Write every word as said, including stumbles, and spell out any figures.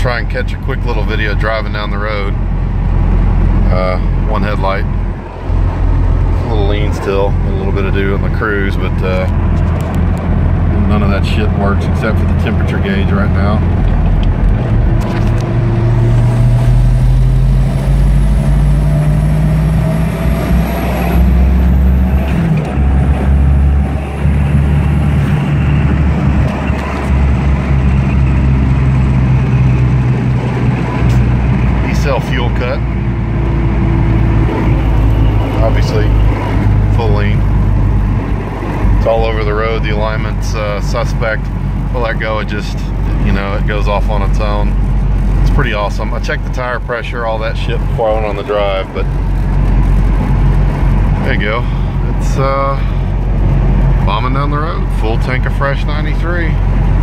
try and catch a quick little video driving down the road. Uh, one headlight. A little lean still, a little bit to do on the cruise, but uh, none of that shit works except for the temperature gauge right now. Fuel cut, obviously full lean. It's all over the road. The alignment's uh, suspect. We'll let go. It just, you know, it goes off on its own. It's pretty awesome. I checked the tire pressure, all that shit before I went on the drive, but there you go. It's uh, bombing down the road. Full tank of fresh ninety-three.